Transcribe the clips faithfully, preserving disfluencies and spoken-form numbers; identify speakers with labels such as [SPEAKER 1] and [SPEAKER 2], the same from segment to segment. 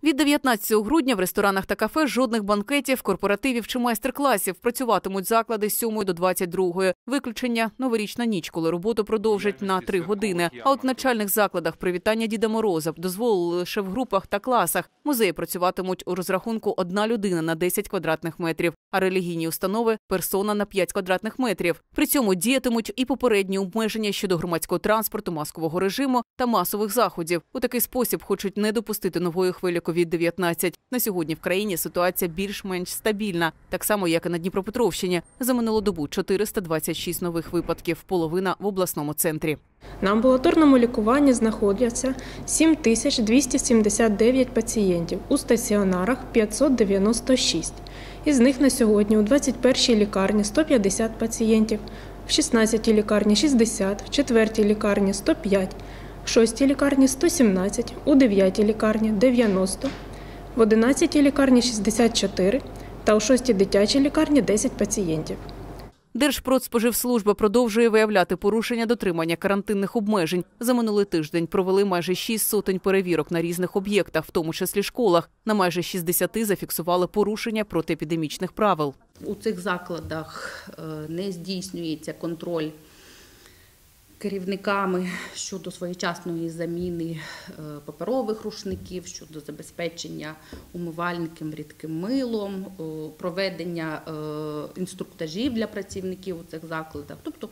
[SPEAKER 1] Від дев'ятнадцятого грудня в ресторанах та кафе жодних банкетів, корпоративів чи майстер-класів. Працюватимуть заклади з сьомої до двадцять другої. Виключення – новорічна ніч, коли роботу продовжать на три години. А от в навчальних закладах привітання Діда Мороза дозволили лише в групах та класах. Музеї працюватимуть у розрахунку одна людина на десять квадратних метрів, а релігійні установи – персона на п'ять квадратних метрів. При цьому діятимуть і попередні обмеження щодо громадського транспорту, маскового режиму та масових заходів. У такий спосіб хочуть не допустити нової хвилі ковід дев'ятнадцять. На сьогодні в країні ситуація більш-менш стабільна, так само, як і на Дніпропетровщині. За минулу добу чотириста двадцять шість нових випадків, половина в обласному центрі.
[SPEAKER 2] На амбулаторному лікуванні знаходяться сім тисяч двісті сімдесят дев'ять пацієнтів, у стаціонарах – п'ятсот дев'яносто шість. Із них на сьогодні у двадцять першій лікарні – сто п'ятдесят пацієнтів, в шістнадцятій лікарні – шістдесят, в четвертій лікарні – сто п'ять, в шостій лікарні – сто сімнадцять, у дев'ятій лікарні – дев'яносто, в одинадцятій лікарні – шістдесят чотири та у шостій дитячій лікарні – десять пацієнтів.
[SPEAKER 1] Держпродспоживслужба продовжує виявляти порушення дотримання карантинних обмежень. За минулий тиждень провели майже шість сотень перевірок на різних об'єктах, в тому числі школах. На майже шістдесяти зафіксували порушення протиепідемічних правил.
[SPEAKER 3] У цих закладах не здійснюється контроль керівниками щодо своєчасної заміни паперових рушників, щодо забезпечення умивальників рідким милом, проведення інструктажів для працівників у цих закладах. Тобто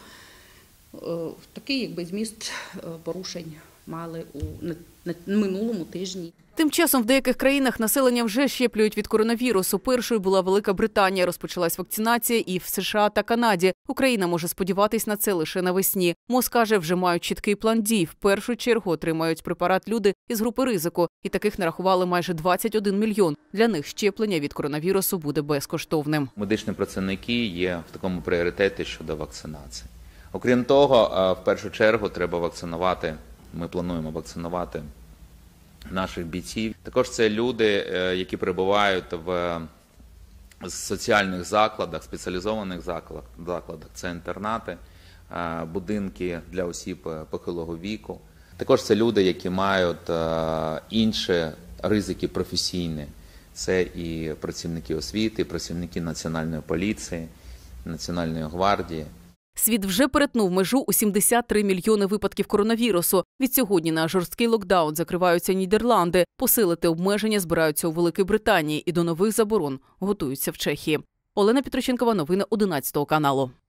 [SPEAKER 3] такий якби зміст порушень мали у на минулому тижні.
[SPEAKER 1] Тим часом в деяких країнах населення вже щеплюють від коронавірусу. Першою була Велика Британія. Розпочалась вакцинація і в США та Канаді. Україна може сподіватись на це лише навесні. МОЗ каже, вже мають чіткий план дій. В першу чергу отримають препарат люди із групи ризику. І таких нарахували майже двадцять один мільйон. Для них щеплення від коронавірусу буде безкоштовним.
[SPEAKER 4] Медичні працівники є в такому пріоритеті щодо вакцинації. Окрім того, в першу чергу треба вакцинувати, ми плануємо вакцинувати наших бійців. Також це люди, які перебувають в соціальних закладах, спеціалізованих закладах, закладах. Це інтернати, будинки для осіб похилого віку. Також це люди, які мають інші ризики професійні. Це і працівники освіти, і працівники Національної поліції, Національної гвардії.
[SPEAKER 1] Світ вже перетнув межу у сімдесят три мільйони випадків коронавірусу. Від сьогодні на жорсткий локдаун закриваються Нідерланди. Посилити обмеження збираються у Великій Британії і до нових заборон готуються в Чехії. Олена Петроченкова, новини одинадцятого каналу.